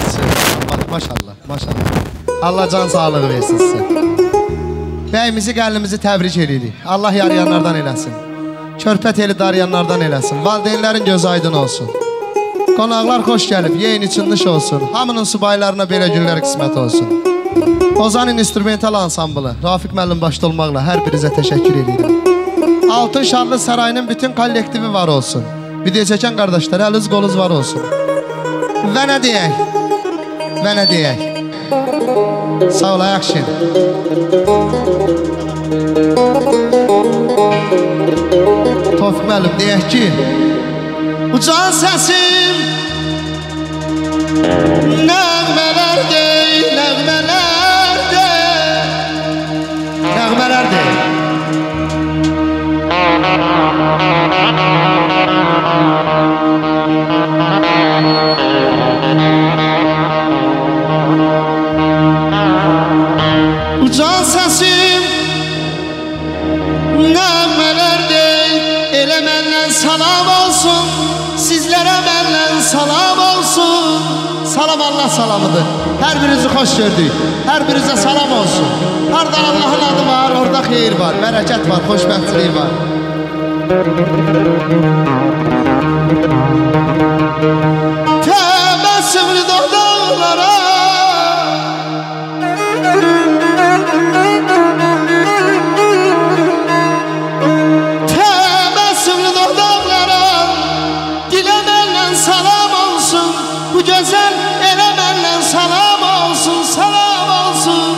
etsin. Maşallah, maşallah. Allah can sağlığı versin sizə. Bəyimizi, gəlimizi təbrik edirik. Allah yarayanlardan eləsin. Körpə teli darayanlardan eləsin. Valideynlərin gözü aydın olsun. Qonaqlar xoş gəlib, yeyin içinliş olsun. Hamının subaylarına belə günlər qismət olsun. Ozanın instrumental ansamblı, Rafiq müəllim başda olmaqla hər birinizə təşəkkür edirəm. Altın Şarlı Sarayının bütün kollektivi var olsun. Video çəkən qardaşlar, əliz qoluz var olsun. Və nə deyək? Və nə deyək? Sağ ol, ayaqşin. Tofiq müəllim, deyək ki, ucan səsim nəğmələr deyil, nəğmələr deyil, nəğmələr deyil. Ucan səsim nəğmələr deyil, elə məndən salam olsun, sizlərə məndən salam olsun. Salam Allah salamıdır. Hər birinizi xoş gördük. Hər birinizə salam olsun. Harada Allahın adı var, orada xeyir var, bərəkət var, xoşbəxtlik var. Təbəssümlü dodaqlara Təbəssümlü dodaqlara dilə məndən salam olsun. Bu gözəl elə məndən salam olsun, salam olsun.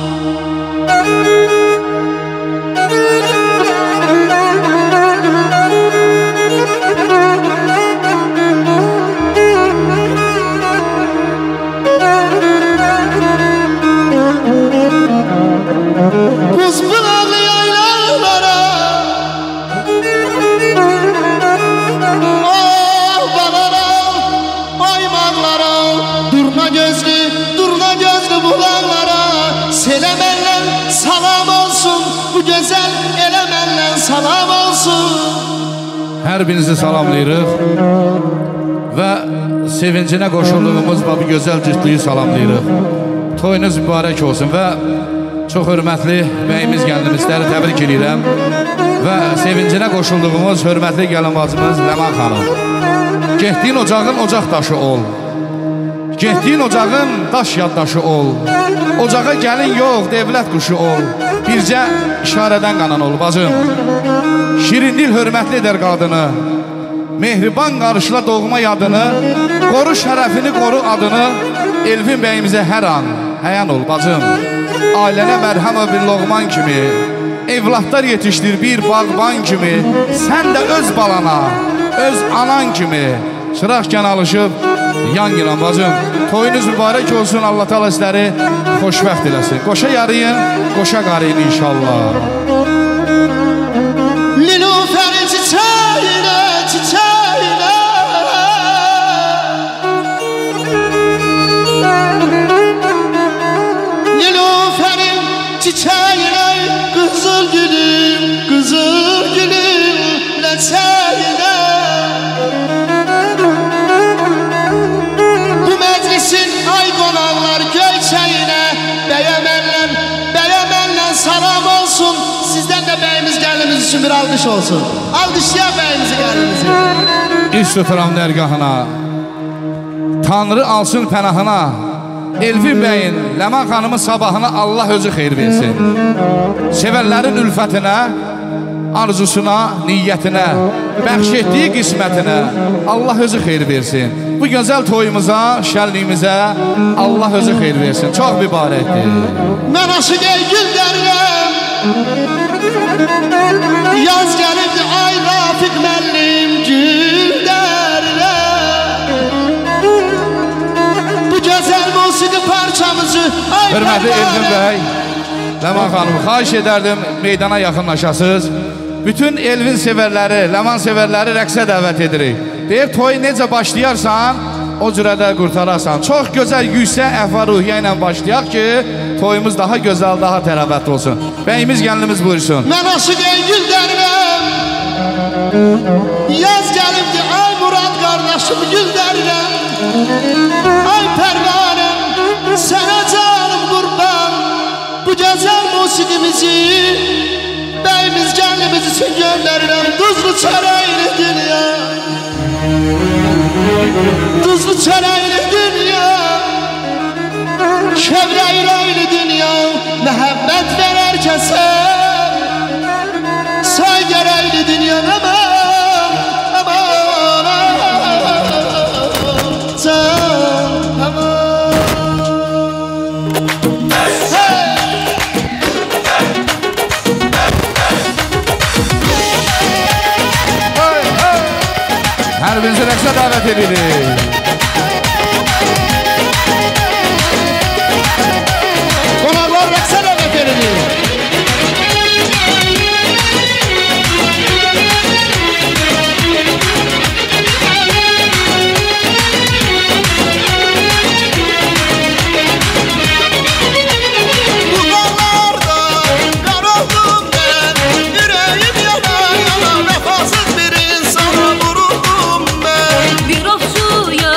Buz bulaqlı yaylalara oh balara, aymaqlara, durna gözlü bulaqlara selə məndən salam olsun. Bu gözəl elə məndən salam olsun. Hər birinizi salamlayırıq və sevincinə qoşulduğumuz bu gözəl cütlüyü salamlayırıq. Toyunuz mübarək olsun və çox hörmətli bəyimiz, gəlinimizləri təbrik edirəm və sevincinə qoşulduğumuz hörmətli gəlin bacımız Ləman xanım. Getdiyin ocağın ocaq daşı ol, getdiyin ocağın daş yaddaşı ol. Ocağa gəlin yox, devlət quşu ol, bircə işarədən qanan ol bacım. Şirindil hörmətli edər qadını, mehriban qarışla doğma yadını, qoru şərəfini, qoru adını. Elvin bəyimizə hər an həyan ol bacım. Ailənə mərhəm bir loğman kimi, evlatlar yetişdir bir bağban kimi. Sən də öz balana, öz anan kimi çıraqkən alışıb yan giran bacım. Toyunuz mübarək olsun, Allah təala sizləri xoşbəxt eləsin. Qoşa yarıyın, qoşa qarıyın inşallah. Nilufəri çiçəyinə, çiçəyinə Nilufərin çiçəyinə qızıl gülüm, ləçəyinə Bu məclisin ay qonaqlar göyçəyinə Bəyəmənlə salam olsun. Sizdən də bəyimiz gəlimiz üçün bir alqış olsun. Alqışlayan bəyimizi, gəlimizi. İş tuturam dərgahına, Tanrı alsın pənahına. Elvin bəyin, Ləman xanımın sabahına Allah özü xeyir versin. Sevərlərin ülfətinə, arzusuna, niyyətinə, bəxş etdiyi qismətinə Allah özü xeyir versin. Bu gözəl toyumuza, şənliyimizə Allah özü xeyir versin. Çox mübarəkdir. Mən aşıq ey gül dərirəm, yaz gəlibdi ay Rafiq müəllim gül dərirəm. Bu gözəl musiqi parçamızı ay Hörmətli Elvin bəy, Ləman xanım, xahiş edərdim meydana yaxınlaşasınız. Bütün Elvin sevərləri, Ləman sevərləri rəqsə dəvət edirik. Deyib, toyu necə başlayarsan, o cürə də qurtararsan. Çox gözəl yüksək əhva-ruhiyyə ilə başlayaq ki, toyumuz daha gözəl, daha tərəvət olsun. Bəyimiz, gəlinimiz buyursun. Mən aşıq ey gül dərirəm, yaz gəlibdi ay Murad qardaşım gül dərirəm. Ay Pərvan musiqimizi bəyimiz gəlimiz üçün göndərirəm. Duzlu çörəkli dünya, duzlu çörəkli dünya, kövrəyrəkli dünya, məhəbbət verər kəsə, say gərəkli dünya, aman, aman, aman. Hər birinizi rəqsə dəvət edirik. Qonaqlar rəqsə dəvət edirik. Bir of suya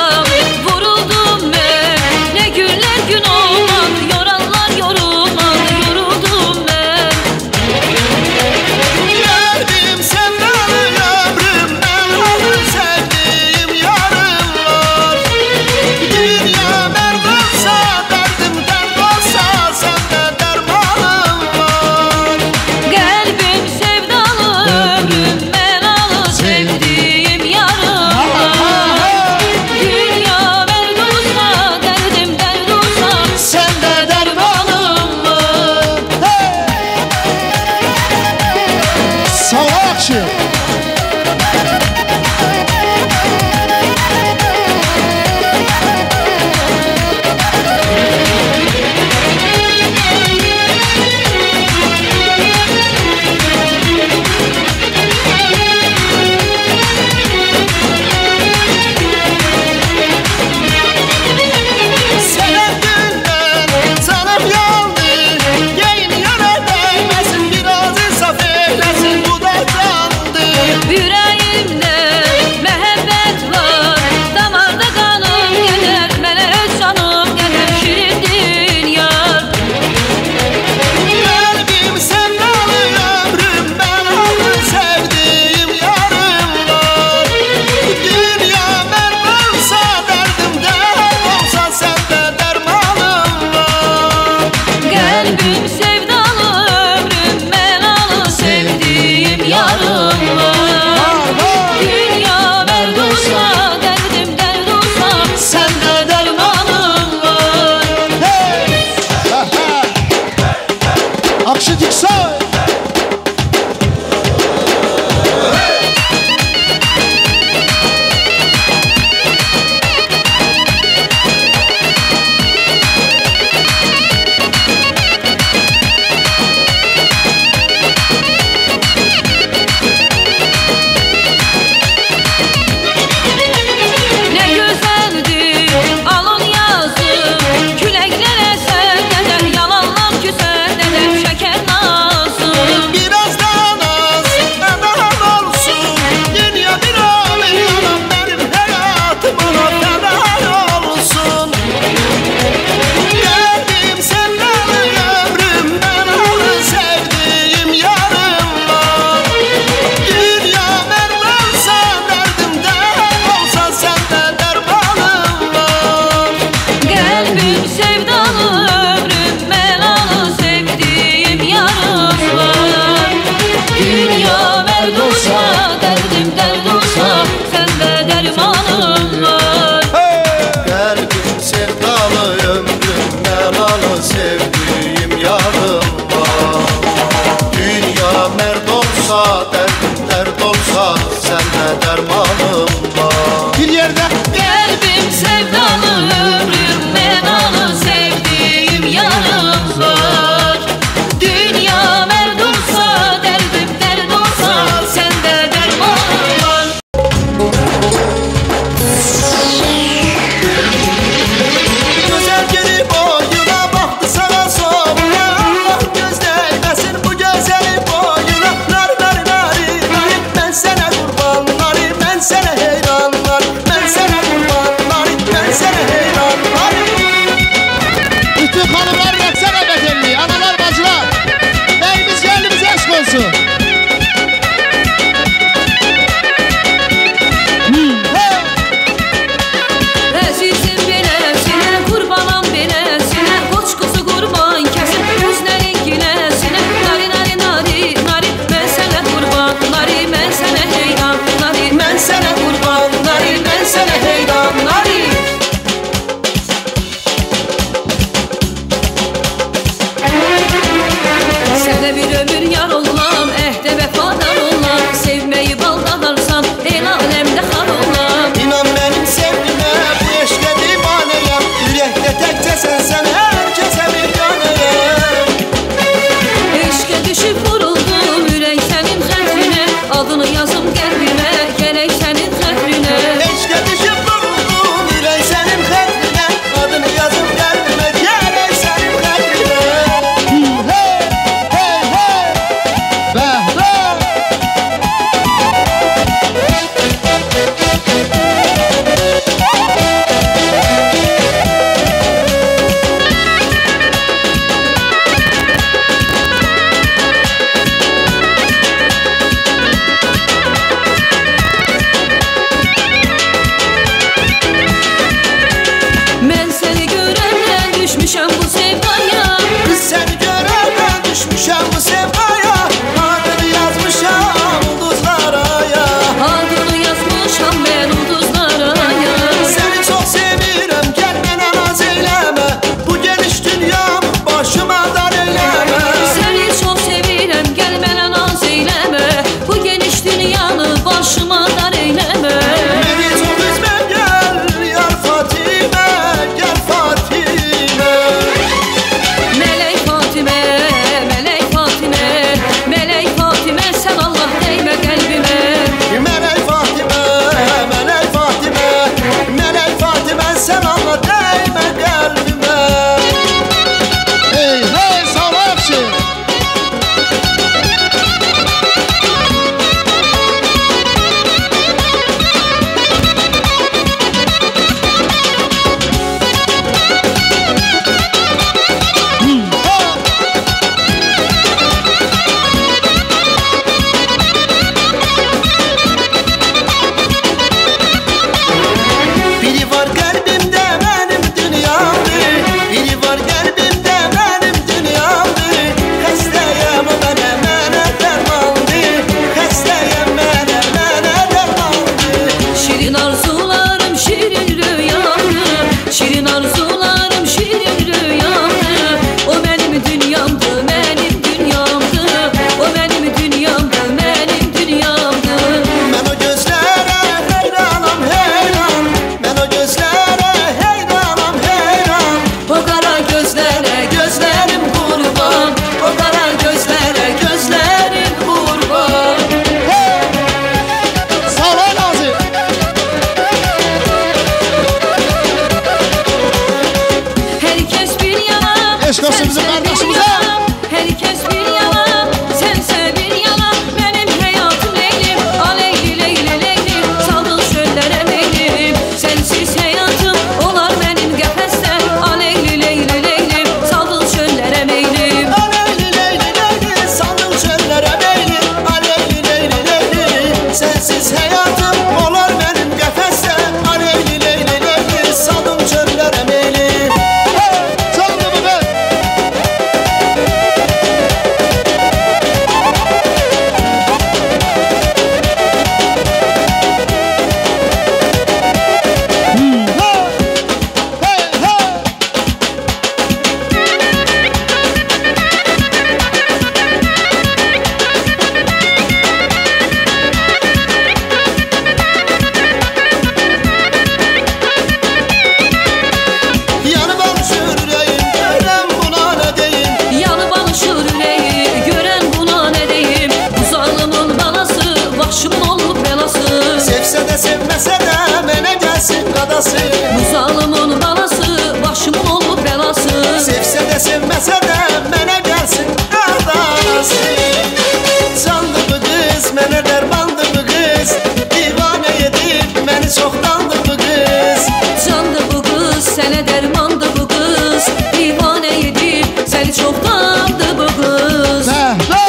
balası. Bu zalımın balası başımın olub belası. Sevsə də sevməsə də mənə gəlsin qardaşı. Candı bu qız, mənə dərmandı bu qız. Divanə edib məni çoxdandı bu qız. Candı bu qız, sənə dərmandı bu qız. Divanə edib səni çoxdandı bu qız. Məhlə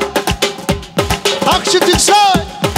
Akşı Türksoy.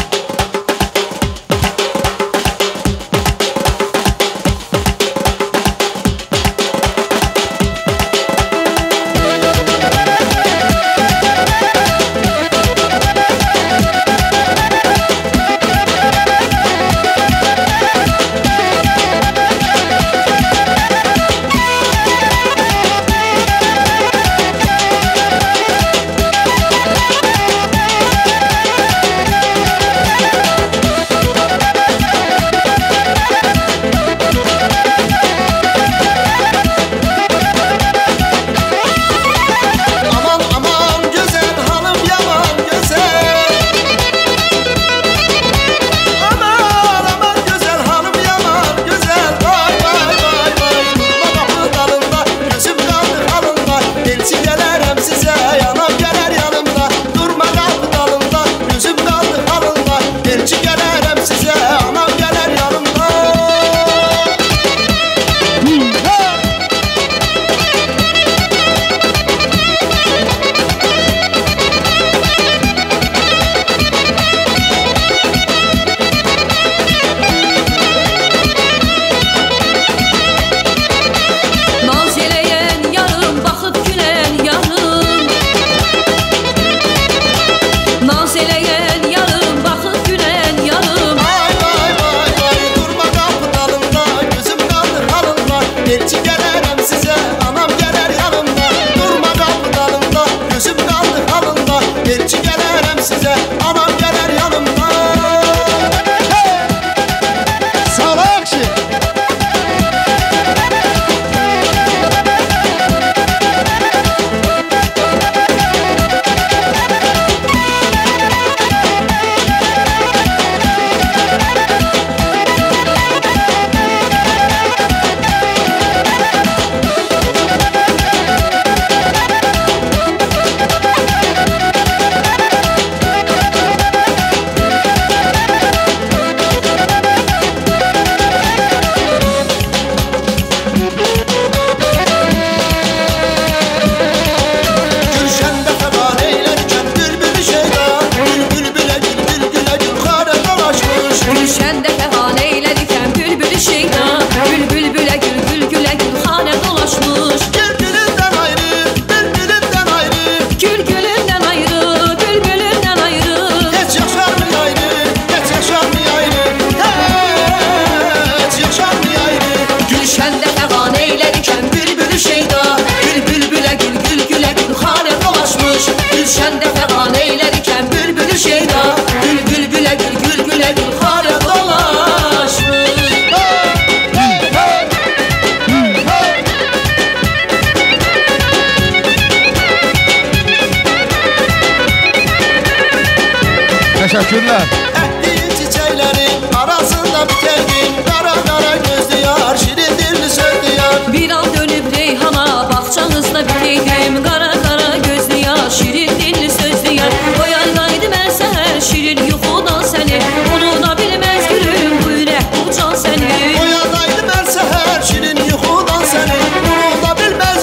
Teşekkürler. Əkdiyin çiçəklərin arasında bitərdin. Qara qara gözlü yar, şirin dilli sözdü yar. Bir an dönüb reyhana bağçanızda biteydim. Qara qara gözlü yar, şirin dilli sözdü yar. Oyandaydı mən səhər şirin yuxudan səni. Unuda bilməz gülüm bu ürək bu can səni. Oyandaydı mən səhər şirin yuxudan səni. Unuda bilməz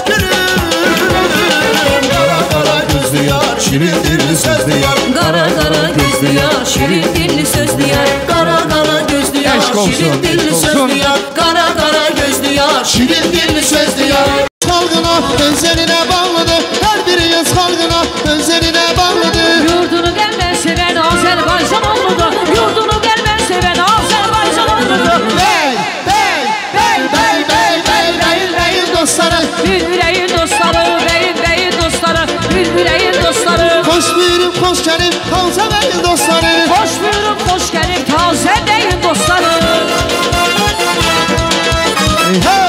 gülüm. Qara qara gözlü yar, şirin dilli sözdü yar. Qara qara gözlü yar, şirin dilli sözdü yar. Qara qara gözlü yar, şirin dilli sözdü yar. Qara qara gözlü yar, şirin dilli sözdü yar. Xalqına özəlinə bağlıdır. Hər biri öz xalqına özəlinə bağlıdır. Yurdunu qəlbən sevən Azərbaycan oğludur. Yurdunu qəlbən sevən Azərbaycan oğludur. Bey, bey, bey, bey, bey, bey, bey, beyin dostları. Bülbüləyin dostları, beyin beyin dostları. Bülbüləyin dostları. Xoş buyurub, xoş gəlib, Xalça beyin dostları. Xoş buyurub, xoş gəlib, tazə beyin dostları. Hey!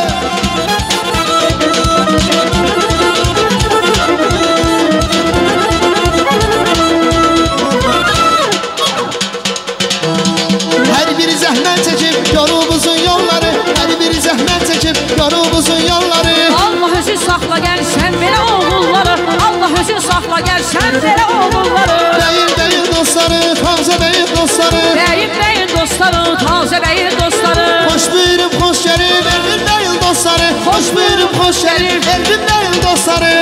maşallah gəlsən belə oğulları. Değil dostları, taze değil dostları. Değil dostları, taze değil dostları. Hoş buyurun, hoş gelir, elbim değil dostları. Hoş buyurun, hoş gelir, elbim değil dostları.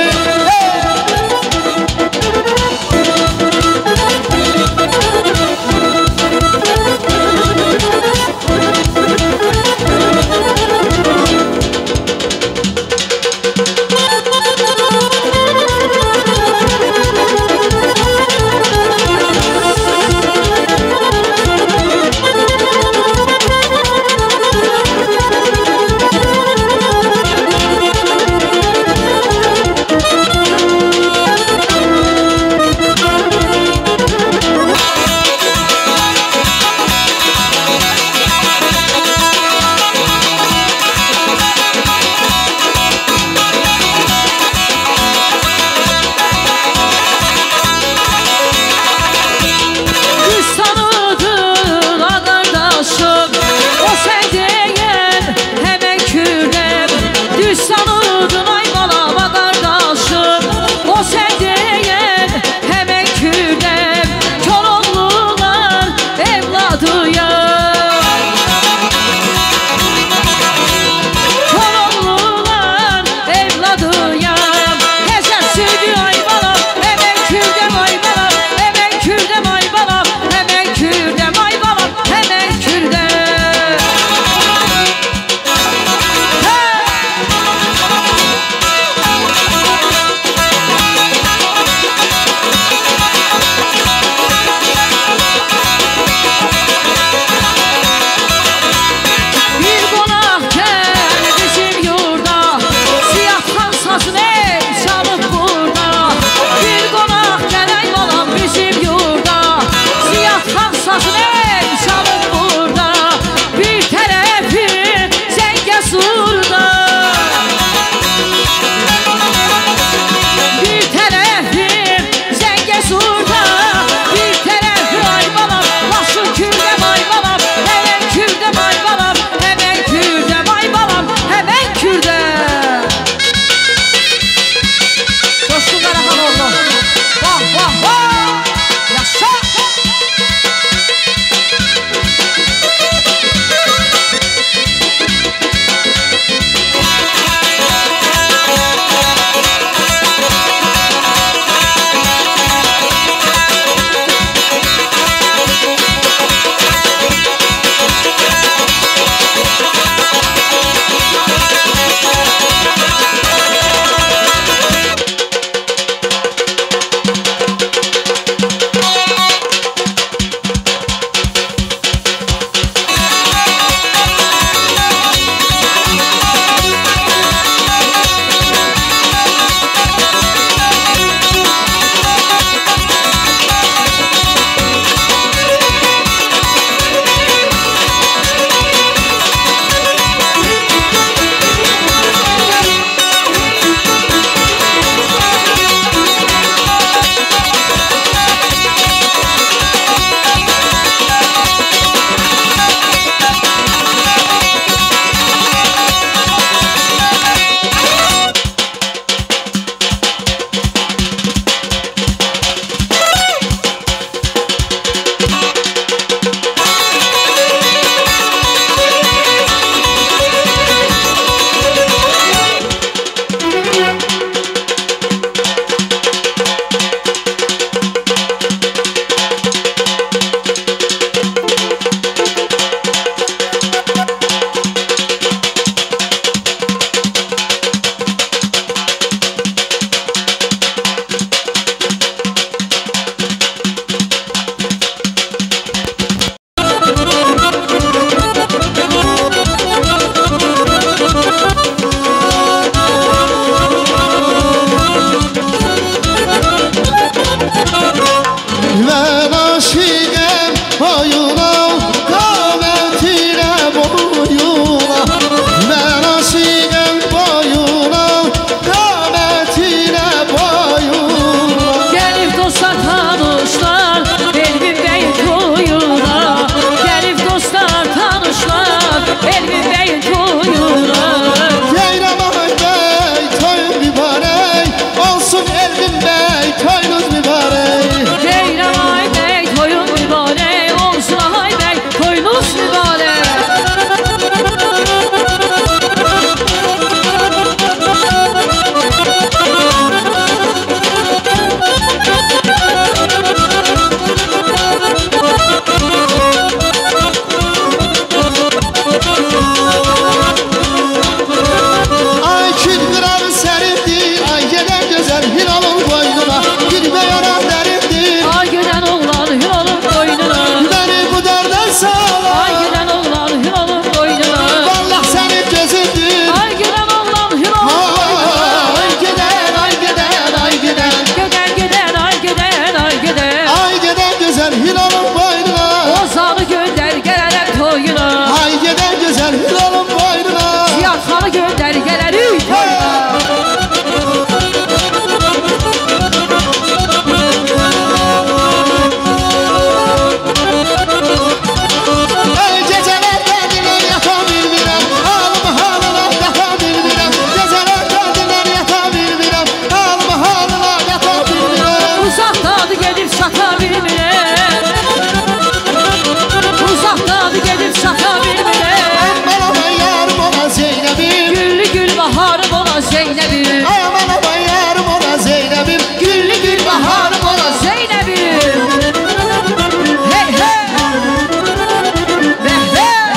Zeynep'im. Ay aman aman yarım ola Zeynep'im. Güllü gül baharım ola Zeynep'im. Hey hey. Hey hey.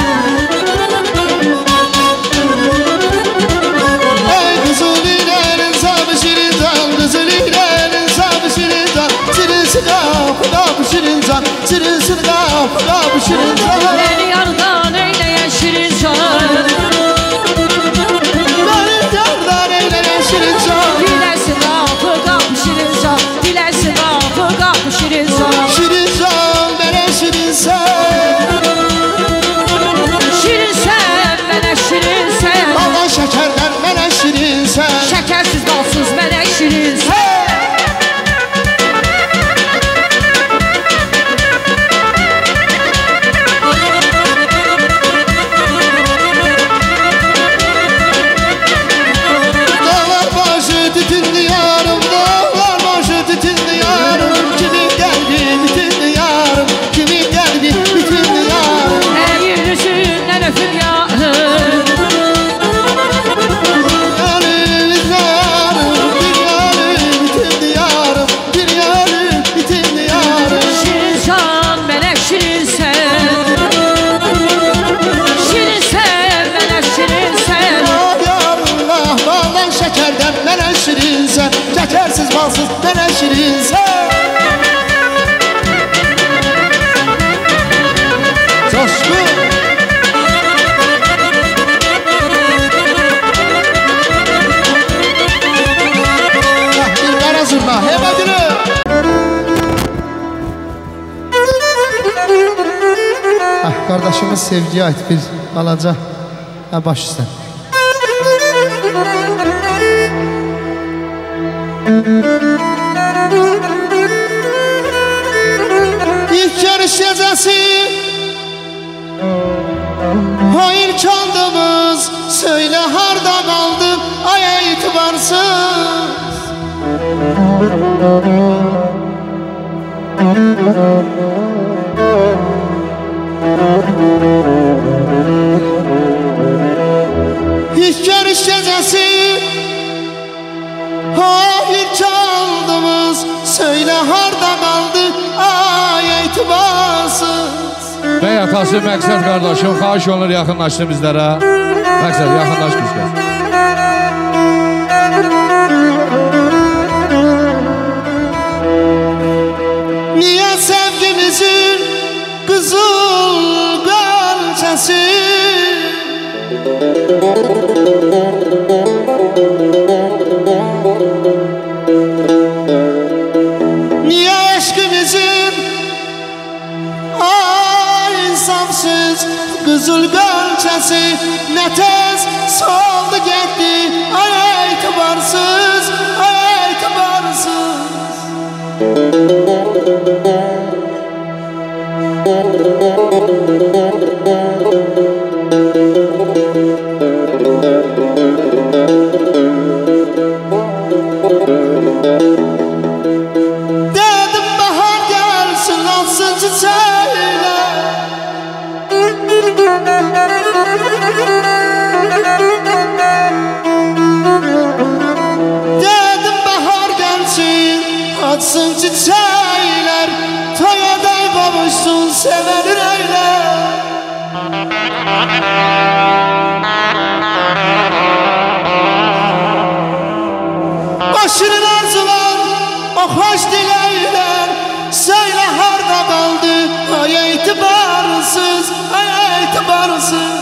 Ay kızıl iğnenin sabı şirin can, kızıl iğnenin sabı şirin can. Çırılsın kapı kapı şirin can, çırılsın kapı kapı şirin can. Beni yardan eyleyen şirin can. Beni yardan eyleyen şirin can. Dilersin kapı kapı şirin can. Dilersin kapı kapı şirin can. Şirin can bana şirin sen. Şirin sen bana şirin sen. Baba şekerden bana şirin sen. Şekersiz balsız bana şirin sen. Dağlar başı tütün diyarım, dağlar başı tütün diyarım. Kimin geldi bütün diyarım, kimin geldi bütün diyarım. Ey yüzünden öpür yarım. Şirin can bana şirin sen. Şirin sen bana şirin sen. Şekerden bana şirin sen, şekersiz balsız bana şirin sen. Coşkun. Bir kara zurna, hep adını. Kardeşimiz sevgiye ait bir balaca baş üstə. İlk yarış gecesi hayır çaldığımız söyle harda kaldı ay itibarsız. İlk yarış gecesi hayır çaldığımız söyle harda kaldı ay itibarsız. Bəy atası Məqsəd qardaşım, xahiş olunur yaxınlaşdı bizlərə. Məqsəd, yaxınlaş güzgəz. Niye sevgimizin kızıl gölçesi niye aşkımızın insafsız kızıl gölçesi ne tez soldu gitti ay itibarsız ay itibarsız. Dedim bahar gelsin alsın çiçeğiyle. Dedim bahar gelsin açsın çiçekler. Toyaday kavuşsun seven yürekler. Başının arzular, o hoş dilekler. Söyle harda kaldı, ay itibarsız, ay itibarsız.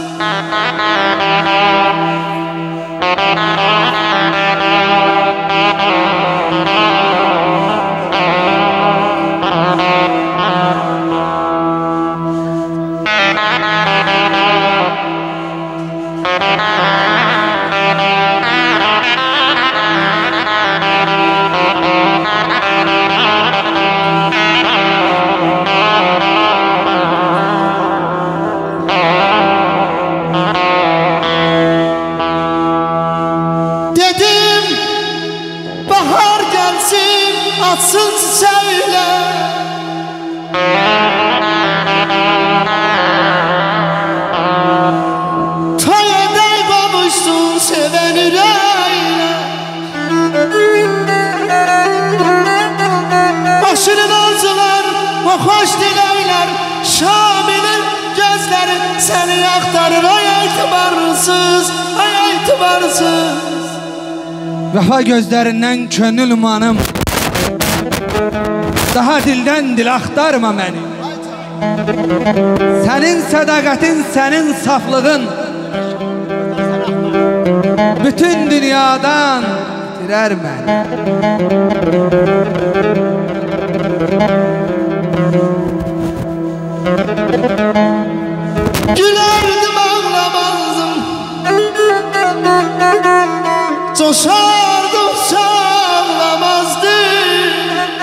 açsın çiçeğiyle. Toyada kavuşsun seven yüreğiyle. xoş diləklər Şamilin gözləri səni axtarır ay etibarsız, ay etibarsız. Vəfa gözlərindən könül umanım, daha dildən dil axtarma məni. Sənin sədaqətin, sənin saflığın bütün dünyadan itirər məni. Gülərdim, ağlamazdım, coşardıqca ağlamazdım.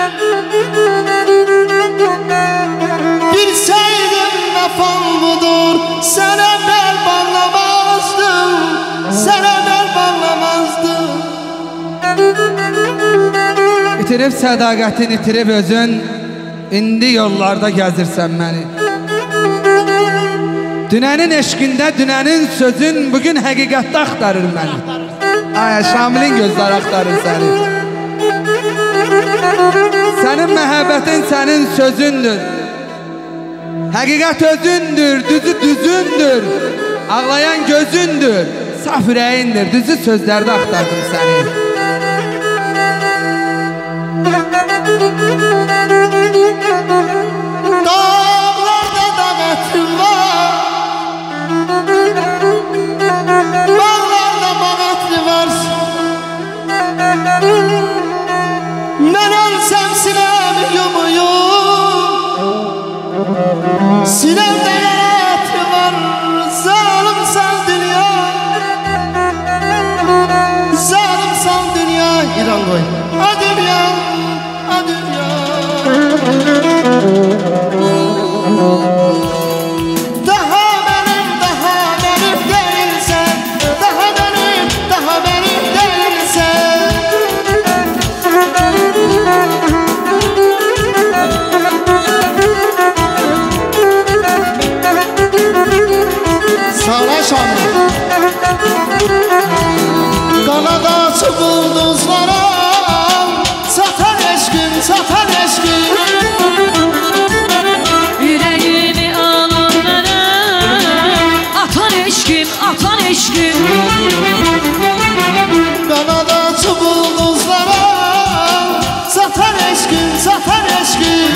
Bilsəydim vəfam budur, sənə bel bağlamazdım, sənə bel bağlamazdım. İtirib sədaqətin, itirib özün, indi yollarda gəzirsən məni. Dünənin eşqində, dünənin sözün bugün həqiqətdə axtarır məni. Ay, Şamilin gözləri axtarır səni. Sənin məhəbbətin sənin sözündür. Həqiqət özündür, düzü düzündür. Ağlayan gözündür, saf ürəyindir. Düzü sözlərdə axtardım səni. Dağlarda dağətim var, bağlarda bağətli var. Mən ölsəm sinəm yumuyum, sinəmdə yaratı var. Zalimsan dünya, zalimsan dünya. İran qoy. A dünya, a dünya. Daha benim değilsen, daha benim değilsen. Sana Şamil. Kanada açıp bulduzlara, satan eşkin, satan eşkin. Yüreğimi alanlara atan eşkim, atan eşkim. Kanada açıp bulduzlara, satan eşkin, satan eşkin.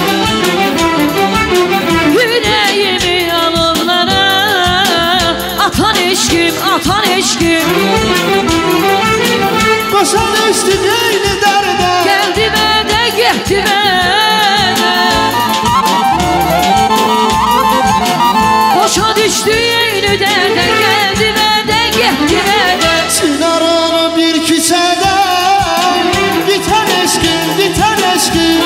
Yüreğimi alanlara atan eşkim, atan eşkim. Başa düştü eyni derde, Geldi bende, gitti bende. Boşa düştü yeni derde, geldi bende, gitti bende. Çınarın bir küçede, biten eşkin, biten eşkin.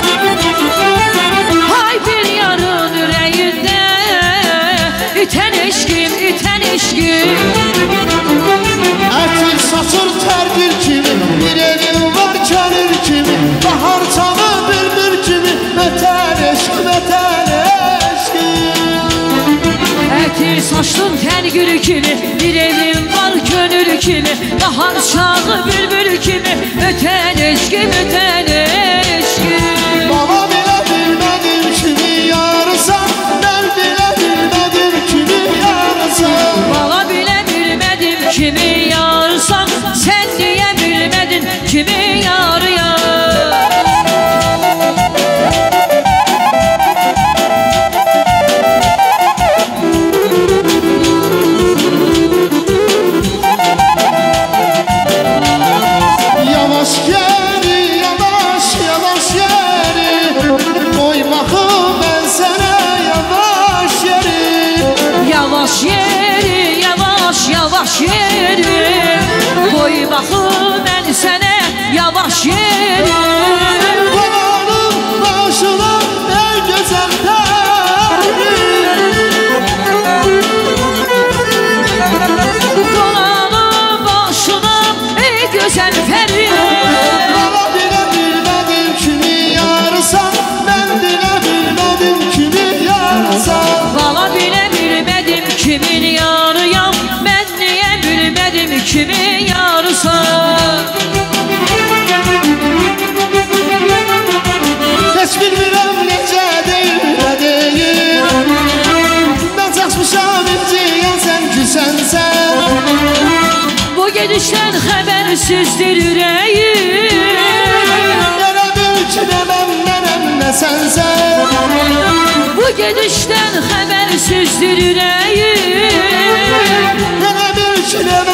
Hay bir yarın yüreğinde, iten eşkim, iten eşkim. Ertil saçır tergül kimi, bir evim var könül kimi. Bahar çağı bülbül kimi, öten eşkim, öten eşkim. Etir saçlım ten gülü kimi, bir evim var gönül kimi. Bahar çağı bülbül kimi, öten eşkim, öten eşkim. Baba bile bilmedim kimi yarısan, ben bile bilmedim kimi yarısan. Bana bile bilmedim kimi yarsan, sen diye bilmedin kimi yarıya. Yavaş geri, yavaş, yavaş geri. Koymakı ben sana yavaş yeri. Yavaş yeri, yavaş yavaş yeri. Koy bakım ben sana yavaş yeri. Babanın başına ey güzel teri. Dolanım başına ey güzel feri. Bana bile bilmedim kimi yarısan, ben bile bilmedim kimi yarısan. Bana bile bilmedim kimin yarıyam, ben niye bilmedim kimin yarısı. Hiç bilmirəm necə deyil xəbərsizdir ürəyim. Elə bil ki nə mənəm nə sənsən. Bu gedişdən xəbərsizdir ürəyim. Elə bil ki nə